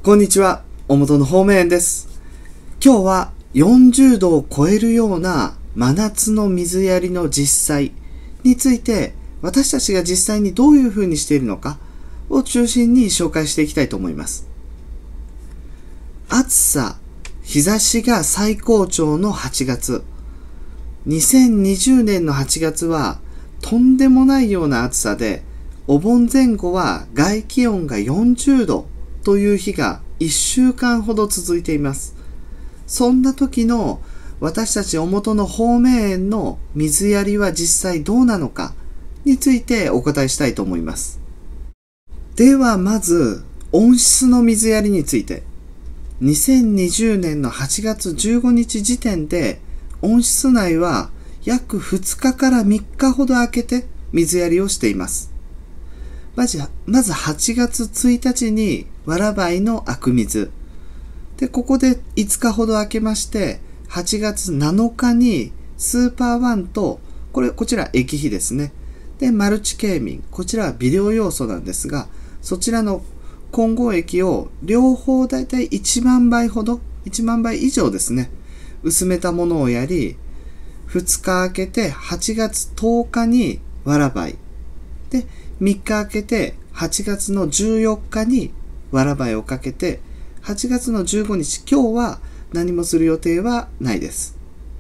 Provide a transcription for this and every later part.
こんにちは、おもとの方面です。今日は40度を超えるような真夏の水やりの実際について、私たちが実際にどういうふうにしているのかを中心に紹介していきたいと思います。暑さ、日差しが最高潮の8月。2020年の8月はとんでもないような暑さで、お盆前後は外気温が40度という日が1週間ほど続いています。そんな時の私たちおもとの方面園の水やりは実際どうなのかについてお答えしたいと思います。ではまず温室の水やりについて。2020年の8月15日時点で温室内は約2日から3日ほど空けて水やりをしています。まず8月1日にわらばいの空く水。で、ここで5日ほど空けまして、8月7日にスーパーワンと、こちら液肥ですね。で、マルチケーミン。こちらは微量要素なんですが、そちらの混合液を両方だいたい1万倍ほど、1万倍以上ですね。薄めたものをやり、2日空けて8月10日にわらばい。で、3日空けて8月の14日にわらばいをかけて、8月の15日、今日は何もする予定はないです。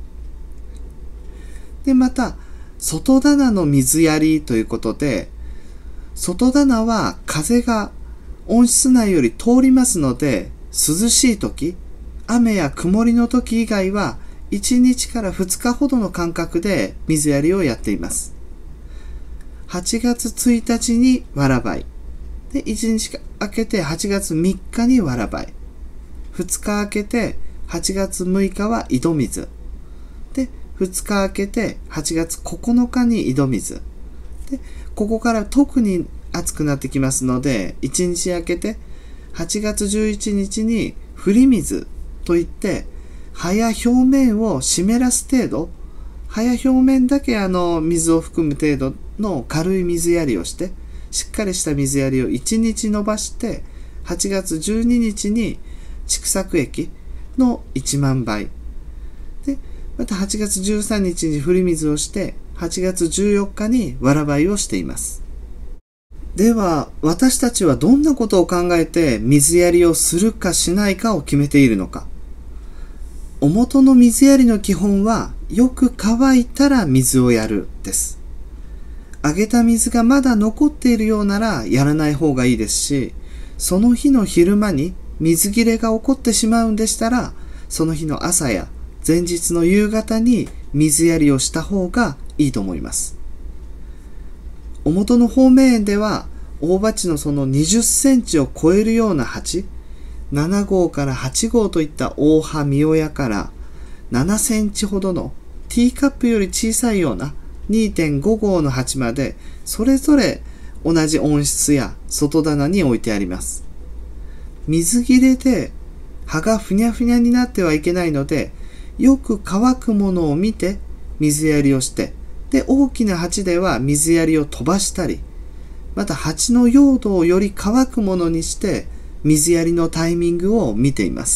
で、また、外棚の水やりということで、外棚は風が温室内より通りますので、涼しい時、雨や曇りの時以外は1日から2日ほどの間隔で水やりをやっています。8月1日にわらばい。で、1日空けて8月3日にわらばい。2日空けて8月6日は井戸水。で、2日空けて8月9日に井戸水。で、ここから特に暑くなってきますので、1日空けて8月11日に降り水といって、葉や表面を湿らす程度、葉や表面だけ水を含む程度の軽い水やりをして、しっかりした水やりを1日伸ばして、8月12日に畜作液の1万倍。で、また8月13日に降り水をして、8月14日にわらばいをしています。では、私たちはどんなことを考えて水やりをするかしないかを決めているのか。おもとの水やりの基本は、よく乾いたら水をやるです。あげた水がまだ残っているようならやらない方がいいですし、その日の昼間に水切れが起こってしまうんでしたら、その日の朝や前日の夕方に水やりをした方がいいと思います。おもとの方面園では、大鉢のその20センチを超えるような鉢、7号から8号といった大葉三親から7センチほどのティーカップより小さいような 2.5 号の鉢まで、それぞれ同じ温室や外棚に置いてあります。水切れで葉がふにゃふにゃになってはいけないので、よく乾くものを見て水やりをして、で、大きな鉢では水やりを飛ばしたり、また鉢の用土をより乾くものにして水やりのタイミングを見ています。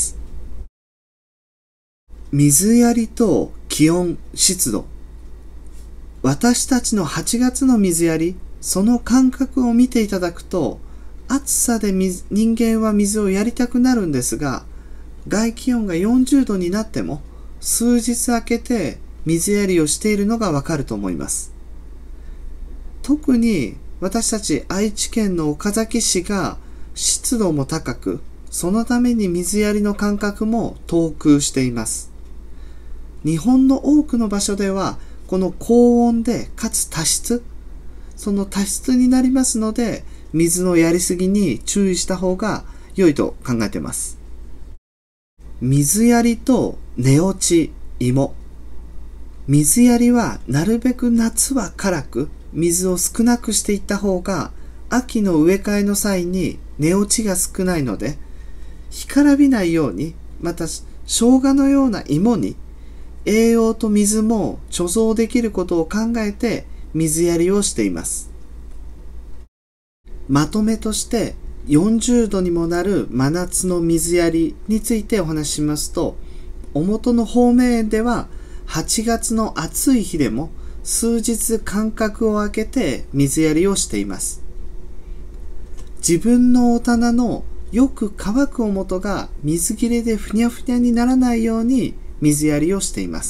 水やりと気温、湿度。私たちの8月の水やり、その感覚を見ていただくと、暑さで人間は水をやりたくなるんですが、外気温が40度になっても、数日空けて水やりをしているのがわかると思います。特に私たち愛知県の岡崎市が湿度も高く、そのために水やりの間隔も遠くしています。日本の多くの場所では、この高温でかつ多湿、その多湿になりますので、水のやりすぎに注意した方が良いと考えています。水やりと寝落ち、芋。水やりはなるべく夏は辛く、水を少なくしていった方が、秋の植え替えの際に寝落ちが少ないので、干からびないように、また生姜のような芋に栄養と水も貯蔵できることを考えて水やりをしています。まとめとして 40度にもなる真夏の水やりについてお話ししますと、おもとの方面園では8月の暑い日でも数日間隔を空けて水やりをしています。自分のお棚のよく乾くおもとが水切れでふにゃふにゃにならないように水やりをしています。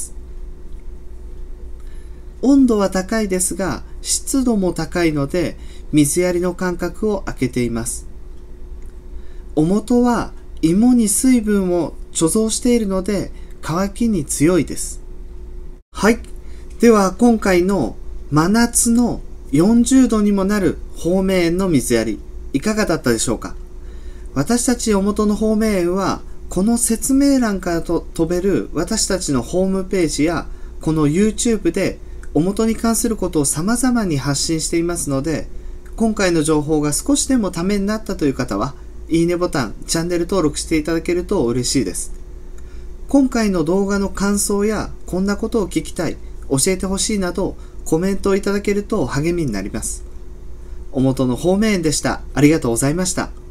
温度は高いですが湿度も高いので水やりの間隔を空けています。おもとは芋に水分を貯蔵しているので乾きに強いです。はい。では今回の真夏の40度にもなる方面園の水やりいかがだったでしょうか。私たちおもとの方面園はこの説明欄から飛べる私たちのホームページやこの YouTube でおもとに関することを様々に発信していますので、今回の情報が少しでもためになったという方はいいねボタン、チャンネル登録していただけると嬉しいです。今回の動画の感想やこんなことを聞きたい、教えてほしいなどコメントをいただけると励みになります。おもとの方面園でした。ありがとうございました。